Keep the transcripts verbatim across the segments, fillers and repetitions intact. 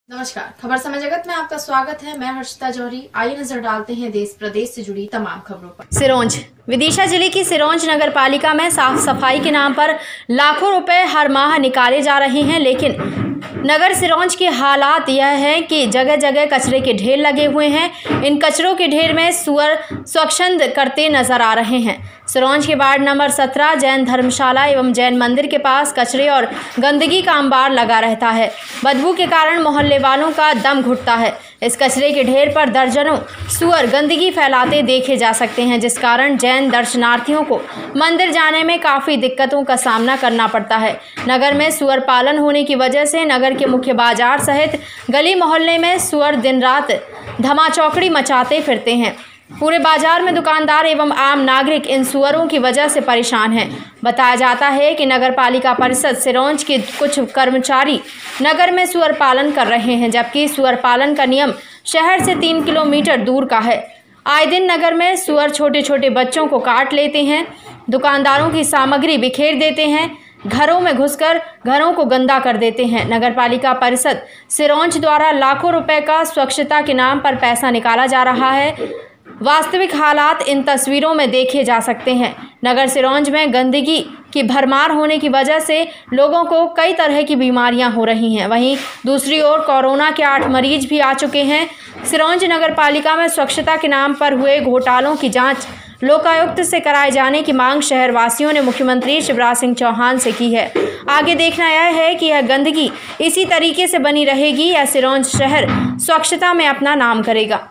नमस्कार, खबर समय जगत में आपका स्वागत है। मैं हर्षिता जौहरी। आइए नजर डालते हैं देश प्रदेश से जुड़ी तमाम खबरों पर। सिरोंज विदिशा जिले की सिरोंज नगर पालिका में साफ सफाई के नाम पर लाखों रुपए हर माह निकाले जा रहे हैं, लेकिन नगर सिरोंज के हालात यह है कि जगह जगह कचरे के ढेर लगे हुए हैं। इन कचरों के ढेर में सुअर स्वच्छंद करते नजर आ रहे हैं। सिरोंज के वार्ड नंबर सत्रह जैन धर्मशाला एवं जैन मंदिर के पास कचरे और गंदगी का अंबार लगा रहता है। बदबू के कारण मोहल्ले वालों का दम घुटता है। इस कचरे के ढेर पर दर्जनों सुअर गंदगी फैलाते देखे जा सकते हैं, जिस कारण जैन दर्शनार्थियों को मंदिर जाने में काफ़ी दिक्कतों का सामना करना पड़ता है। नगर में सुअर पालन होने की वजह से नगर के मुख्य बाजार सहित गली मोहल्ले में सुअर दिन रात धमाचौकड़ी मचाते फिरते हैं। पूरे बाजार में दुकानदार एवं आम नागरिक इन सुअरों की वजह से परेशान हैं। बताया जाता है कि नगर पालिका परिषद सिरोंज के कुछ कर्मचारी नगर में सुअर पालन कर रहे हैं, जबकि सुअर पालन का नियम शहर से तीन किलोमीटर दूर का है। आए दिन नगर में सुअर छोटे छोटे बच्चों को काट लेते हैं, दुकानदारों की सामग्री बिखेर देते हैं, घरों में घुसकर घरों को गंदा कर देते हैं। नगर पालिका परिषद सिरोंज द्वारा लाखों रुपए का स्वच्छता के नाम पर पैसा निकाला जा रहा है। वास्तविक हालात इन तस्वीरों में देखे जा सकते हैं। नगर सिरोंज में गंदगी की भरमार होने की वजह से लोगों को कई तरह की बीमारियां हो रही हैं। वहीं दूसरी ओर कोरोना के आठ मरीज भी आ चुके हैं। सिरोंज नगर पालिका में स्वच्छता के नाम पर हुए घोटालों की जांच लोकायुक्त से कराए जाने की मांग शहर वासियों ने मुख्यमंत्री शिवराज सिंह चौहान से की है। आगे देखना यह है कि यह गंदगी इसी तरीके से बनी रहेगी या सिरोंज शहर स्वच्छता में अपना नाम करेगा।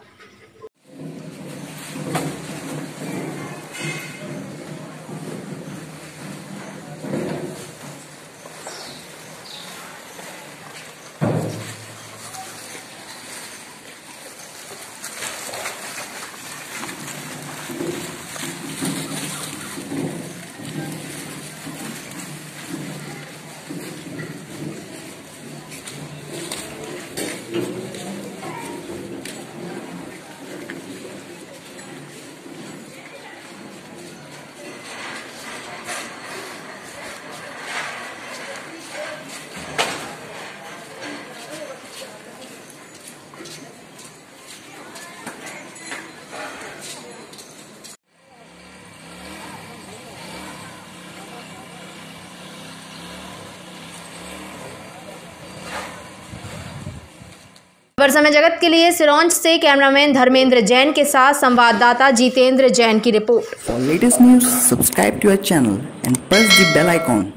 खबर समय जगत के लिए सिरोंज से कैमरामैन धर्मेंद्र जैन के साथ संवाददाता जितेंद्र जैन की report. For latest news, subscribe to our channel and press the bell icon.